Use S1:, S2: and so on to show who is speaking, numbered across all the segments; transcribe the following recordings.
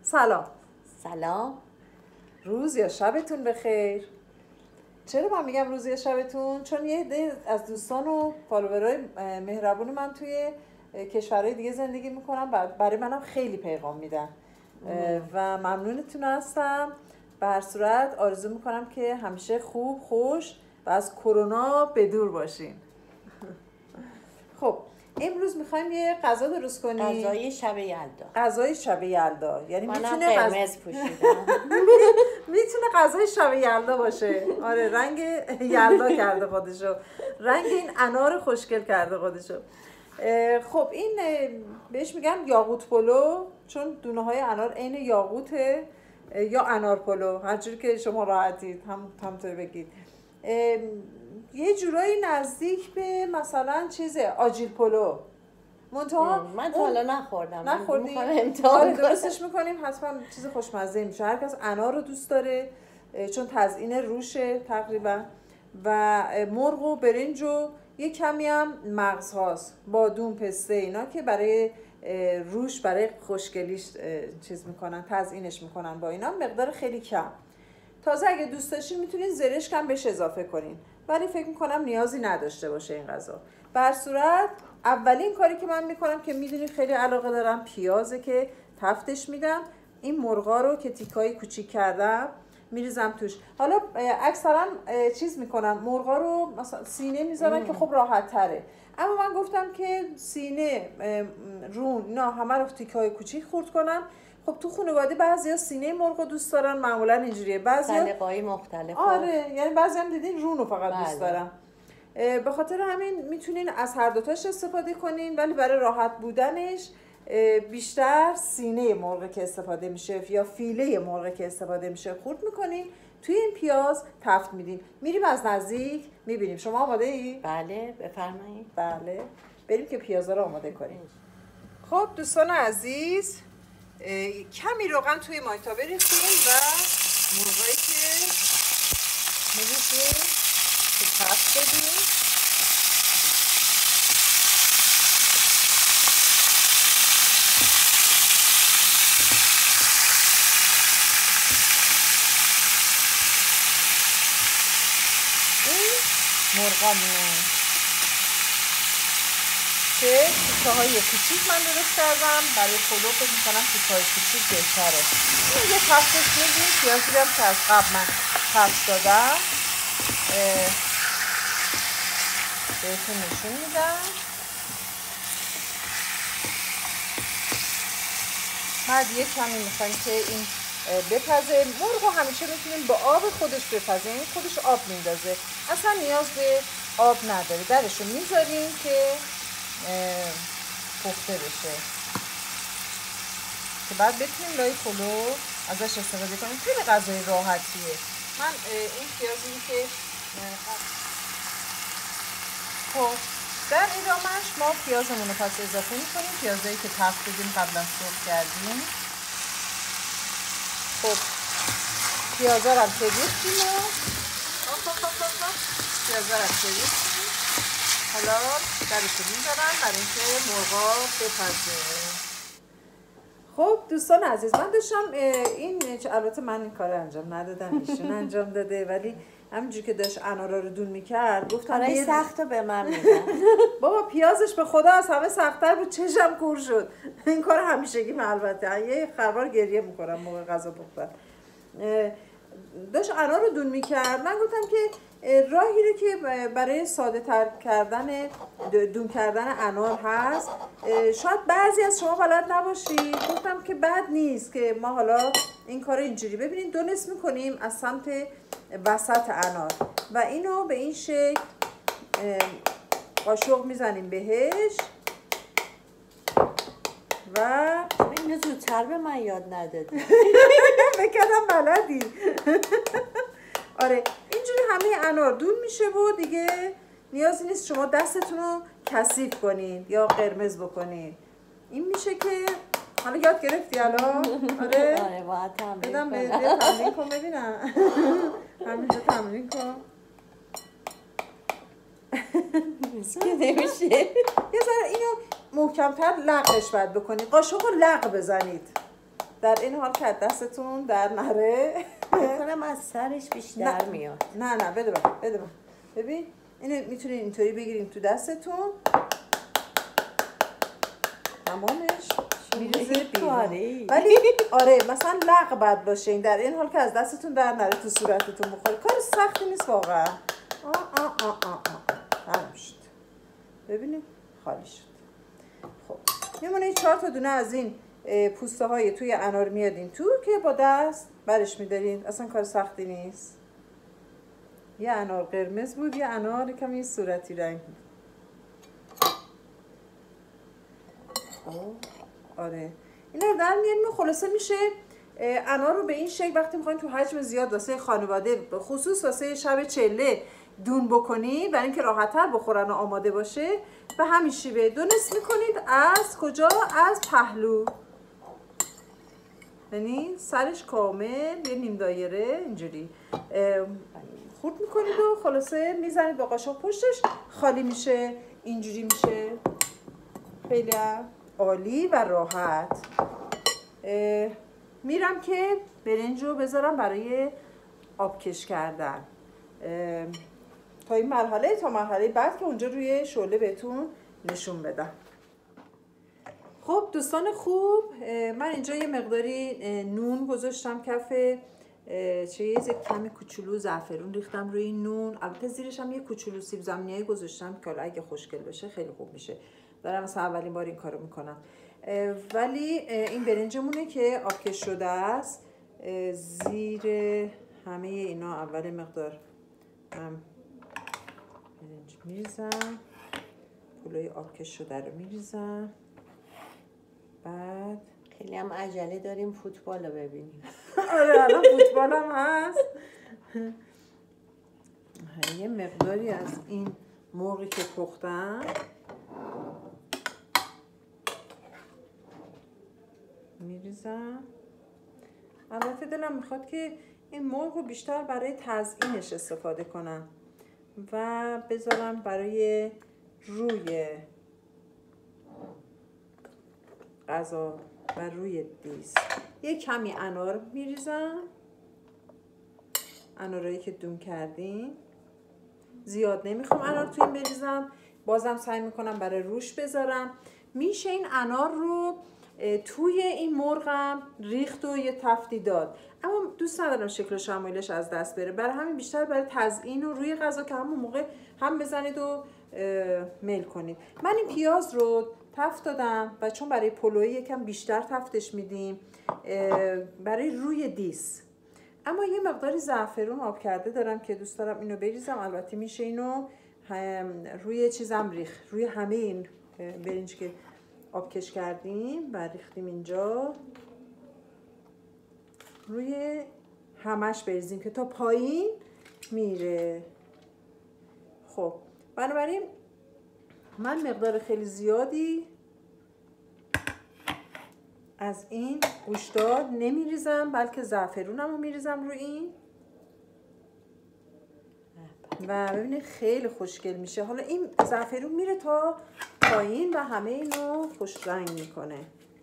S1: سلام.
S2: سلام.
S1: روز یا شبتون بخیر. چرا من میگم روز یا شبتون؟ چون یه عده از دوستان و فالوورای مهربون من توی کشورهای دیگه زندگی میکنن، برای منم خیلی پیغام میدن و ممنونتون هستم. به هر صورت آرزو میکنم که همیشه خوب، خوش و از کرونا بدور باشین. خب امروز میخوایم یه غذا درست کنیم.
S2: غذای شب یلدا.
S1: غذای شب یلدا، یعنی
S2: میتونه قرمز پوشیدم.
S1: میتونه غذای شب یلدا باشه. آره، رنگ یلدا کرده خودشو، رنگ این انار خوشگل کرده خودشو. خب این بهش میگن یاقوت پلو، چون دونه های انار عین یاقوته یا انار پلو، هر جوری که شما راحتید همونطوری بگید. یه جورایی نزدیک به مثلا آجیل پلو. منتها
S2: من تا حالا نخوردم.
S1: نخوردی؟
S2: آره
S1: درستش میکنیم، حتما چیز خوشمزه میشه. هر کس انار رو دوست داره چون تزیین روشه تقریبا، و مرغ و برنج و یه کمی هم مغز هاست، بادوم، پسته، اینا که برای روش، برای خوشگلیش چیز میکنن، تزیینش میکنن با اینا، مقدار خیلی کم. تازه اگه دوست داشتین میتونین زرشک هم بهش اضافه کنین، ولی فکر میکنم نیازی نداشته باشه این غذا. به هر صورت اولین کاری که من میکنم که میدونید خیلی علاقه دارم، پیازه که تفتش میدم. این مرغا رو که تیکای کوچیک کردم میریزم توش. حالا اکثرا چیز میکنن مرغا رو مثلا سینه میذارن که خب راحت تره، اما من گفتم که سینه، رون، اینا همه رو تیکای کوچیک خورد کنم. خب تو خانواده بعضیا سینه مرغ دوست دارن، معمولا اینجوریه، بعضیا
S2: سلیقه‌های مختلف.
S1: آره، یعنی بعضی هم دیدین رون رو فقط دوست
S2: بله.
S1: دارن. به خاطر همین میتونین از هر دوتاش استفاده کنین، ولی برای راحت بودنش بیشتر سینه مرغ که استفاده میشه یا فیله مرغ که استفاده میشه خورد میکنین، توی این پیاز تفت میدین. میریم از نزدیک میبینیم. شما آماده ای؟
S2: بله بفرمایید.
S1: بله، بریم که پیازا رو آماده کنیم. خب دوستان عزیز، کمی روغن توی مایتابه ریختیم و مرغایی که میریزیم که تفت بدیم. مرغامونه که تیکه های کوچیک من درست کردم برای پلو، فکر میکنم تیکه های کوچیک بهتره. این یه تفتش میدیم. پیازی هم که از قبل من تفت دادم بهتون نشون میدم. بعد یه کمی میخوایم که این بپزه. مرغ رو همیشه میتونیم با آب خودش بپزه، این خودش آب میندازه، اصلا نیاز به آب نداره. درشو میذاریم که پخته بشه که بعد بتونیم لای پلو ازش استفاده کنیم. خیلی غذای راحتیه. من این پیازی که خب در ادامهش ما پیازمون رو پس اضافه میکنیم. پیازایی که تفت دادیم قبلا سرخ کردیم. خب پیازا رو هم که ریختیم و پیازا رو هم که ریختیم. حالا درشو میذارم برای اینکه مرغا بپزه. خب دوستان عزیز، من داشتم این، البته من این کار انجام ندادم، ایشون انجام داده، ولی همینجور که داشت انارا رو دون میکرد گفتم
S2: این سخت رو به من میدن.
S1: بابا پیازش به خدا از همه سخت‌تر بود، چشم کور شد. این کار همیشگی من البته یه خروار گریه میکنم موقع غذا پختن. داشت انار رو دون میکرد، من گفتم که راهی رو که برای ساده تر کردن دون کردن انار هست، شاید بعضی از شما بلد نباشید. گفتم که بد نیست که ما حالا این کار اینجوری، ببینید دونست میکنیم از سمت وسط انار و اینو به این شکل قاشق میزنیم بهش و
S2: اینو زودتر به من یاد ندادی.
S1: بکردم بلدی. آره اینجوری همه انار دون میشه و دیگه نیازی نیست شما دستتون رو کثیف کنید یا قرمز بکنید. این میشه که حالا یاد گرفتی الان؟ آره
S2: آره باید تمرین
S1: کنم.
S2: بدم.
S1: تمرین کن ببینم. همینجا تمرین کن.
S2: که نمیشه.
S1: یه ذره اینو محکمتر لقش باید بکنید. قاشق رو لق بزنید. در این حال که دستتون در نره.
S2: بکنم از سرش بیشتر میاد.
S1: نه بده من. ببین اینو میتونین اینطوری بگیرین تو دستتون، تمامش میریزه بیرون. ولی آره مثلا لق بد باشه این، در این حال که از دستتون در نره تو صورتتون بخوره. کار سختی نیست واقعا. تمام شد. ببینید خالی شد. خب میمونه 4 تا دونه از این پوسته های توی انار میادین تو که با دست برش میدارین. اصلا کار سختی نیست. یه انار قرمز بود، یه انار کمی صورتی رنگ بود. آره اینا رو در میاریم. خلاصه میشه انار رو به این شکل وقتی میخواین تو حجم زیاد واسه خانواده، به خصوص واسه شب چله دون بکنی برای اینکه راحت‌تر بخورن و آماده باشه، به همین شیوه دو نصف میکنید. از کجا؟ از پهلو، یعنی سرش کامل یه نیم دایره اینجوری خورد میکنید و خلاصه میزنید با قاشق پشتش، خالی میشه. اینجوری میشه. خیلی عالی و راحت. میرم که برنج رو بذارم برای آبکش کردن تا این مرحله، تا مرحله بعد که اونجا روی شعله بهتون نشون بدم. خب دوستان خوب، من اینجا یه مقداری نون گذاشتم کف چیز، کمی کوچولو زعفرون ریختم روی نون. البته زیرش هم یه کوچولو سیب زمینی گذاشتم که حالا اگه خوشگل بشه خیلی خوب میشه. دارم مثلا اولین بار این کارو میکنم. ولی این برنجمونه که آبکش شده است. زیر همه اینا اول مقدار هم برنج میریزم، پلوی آبکش شده رو میریزم. بعد
S2: خیلی هم عجله داریم فوتبال رو ببینیم.
S1: آره الان فوتبال هم هست. یه مقداری از این مرغی که پختم میریزم. البته دلم میخواد که این مرغ رو بیشتر برای تزیینش استفاده کنم و بذارم برای روی غذا و روی دیس. یه کمی انار میریزم، انارایی که دون کردیم. زیاد نمیخوام انار توی این بریزم، بازم سعی میکنم برای روش بذارم. میشه این انار رو توی این مرغم ریخت و یه تفتی داد، اما دوست ندارم شکل و شمایلش از دست بره. برای همین بیشتر برای تزیین و روی غذا که همون موقع هم بزنید و میل کنید. من این پیاز رو تفت دادم و چون برای پلوی یکم بیشتر تفتش میدیم برای روی دیس. اما یه مقداری زعفرون آب کرده دارم که دوست دارم اینو بریزم. البته میشه اینو روی چیزم ریخت، روی همه این برنج که آبکش کردیم و ریختیم اینجا، روی همش بریزیم که تا پایین میره. خب بنابراین من مقدار خیلی زیادی از این گوشتار نمیریزم، بلکه زعفرونم رو میریزم روی این و ببینید خیلی خوشگل میشه. حالا این زعفرون میره تا پایین و همه اینو خوش رنگ میکنه.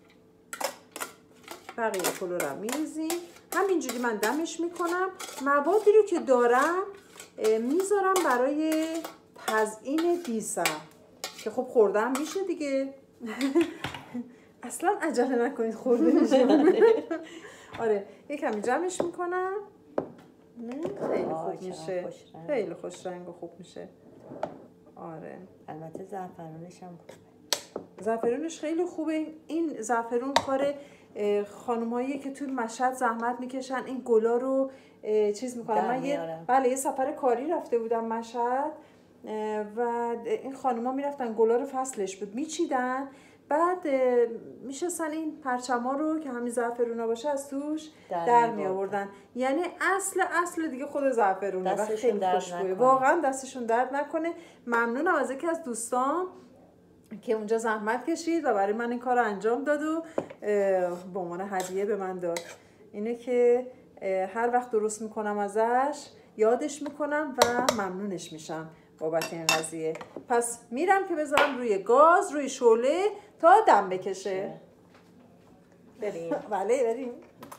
S1: بقیه پلو رو میریزیم. همینجوری من دمش میکنم. موادی رو که دارم میذارم برای تزیین دیسم که خب خوردم میشه دیگه. اصلا عجله نکنید خورده میشه. آره یکمی جمعش میکنم. خیلی خوب میشه، خیلی خوش رنگ و خوب میشه. آره
S2: البته زعفرونش هم خوبه.
S1: زعفرونش خیلی خوبه. این زعفرون کار خانماییه که توی مشهد زحمت میکشن این گلا رو چیز میکنن. من یه سفر کاری رفته بودم مشهد و این خانوما میرفتن گلا رو فصلش بود میچیدن، بعد میشستن این پرچما رو که همین زعفرونا باشه از توش در می آوردن. یعنی اصل دیگه خود زعفرونه و خیلی خوشبوه. واقعا دستشون درد نکنه. ممنونم از یکی از دوستان که اونجا زحمت کشید و برای من این کار رو انجام داد و به عنوان هدیه به من داد. اینه که هر وقت درست میکنم ازش یادش میکنم و ممنونش میشم بابت این قضیه. پس میرم که بذارم روی گاز، روی شعله تا دم بکشه.
S2: بریم.
S1: بله بریم.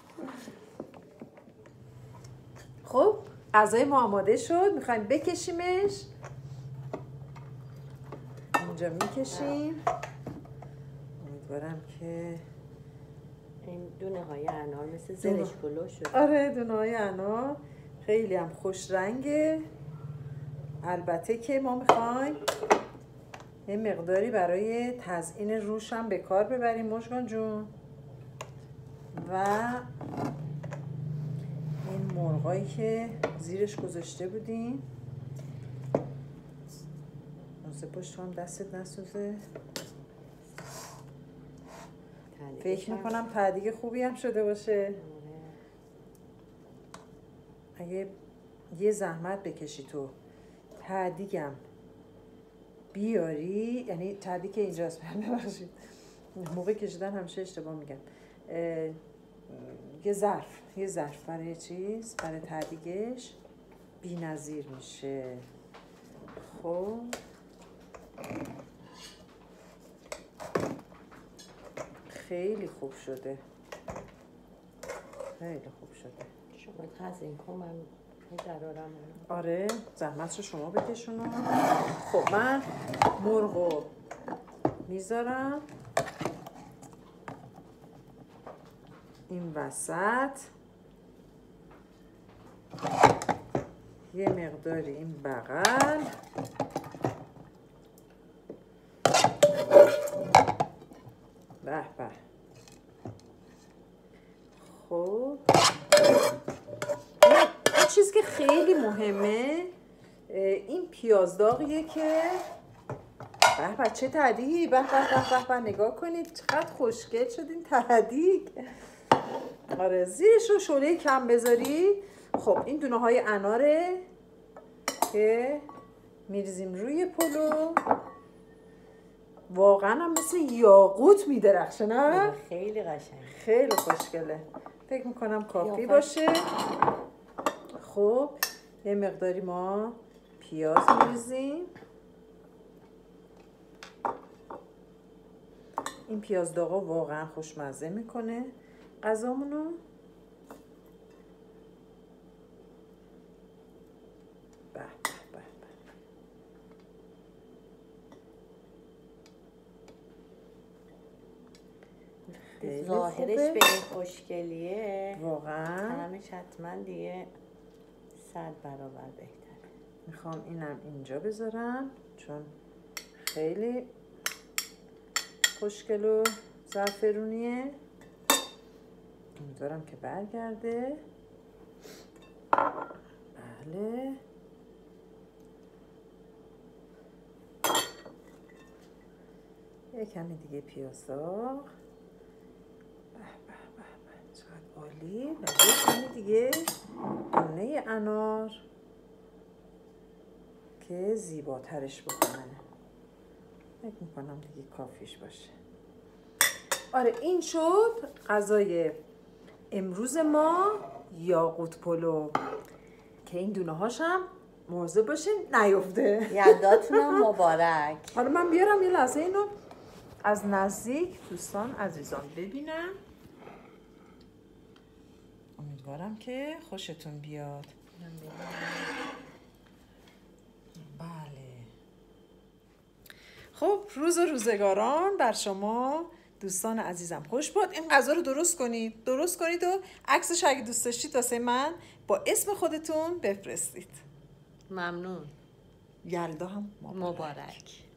S1: خب غذای ما آماده شد، میخوایم بکشیمش. اینجا میکشیم. امیدوارم که
S2: این دونه های انار مثل زرش پلو شد.
S1: آره دونه های انار خیلی هم خوش رنگه. البته که ما میخوایم یه مقداری برای تزیین روش هم به کار ببریم مژگان جون. و این مرغایی که زیرش گذاشته بودیم موزه پشت هم دستت نسوزه. فکر میکنم تعدیق خوبی هم شده باشه. اگه یه زحمت بکشی تو تعدیقم بیاری، یعنی تعدیق اینجاست، ببخشید موقع کشیدن همیشه اشتباه میگم. یه ظرف برای چیز، برای تعدیقش بی‌نظیر میشه. خب خیلی خوب شده، خیلی خوب شده.
S2: شما تزیین کن، من درارم.
S1: آره زحمتشو شما بکشونو. خب من مرغو میذارم این وسط، یه مقداری این بغل. به به. خب این چیزی که خیلی مهمه این پیاز داغیه که به به چه تعدیقی. به به به به نگاه کنید چقدر خوشگل شد این تعدیق. آره زیرش رو شعله کم بذاری. خب این دونه های اناره که میریزیم روی پلو، واقعا هم مثل یاقوت میدرخشه نه؟
S2: خیلی قشنگ،
S1: خیلی خوشگله. فکر میکنم کافی باشه. خب یه مقداری ما پیاز میریزیم. این پیاز داغا واقعا خوشمزه میکنه غذامونو. به به
S2: به ظاهرش به این خوشگلیه،
S1: واقعا
S2: طعمش حتما دیگه 100 برابر بهتره.
S1: میخوام اینم اینجا بذارم چون خیلی خوشگل و زعفرونیه. امیدوارم که برگرده. بله یه کمی دیگه پیاز داغ. به به به به چقدر عالی. و یه کمی دیگه دونه انار که زیباترش بکنه. فکر میکنم دیگه کافیش باشه. آره این شد غذای امروز ما، یاقوت پلو، که این دونه هاشم مواظب باشین نیفته.
S2: یلداتونم مبارک.
S1: حالا من بیارم یه لحظه اینو از نزدیک دوستان عزیزان ببینم. امیدوارم که خوشتون بیاد. بله. خب روز و روزگاران بر شما دوستان عزیزم خوش باد. این غذا رو درست کنید و عکسش اگه دوست داشتید واسه من با اسم خودتون بفرستید.
S2: ممنون.
S1: یلدا هم
S2: مبارک.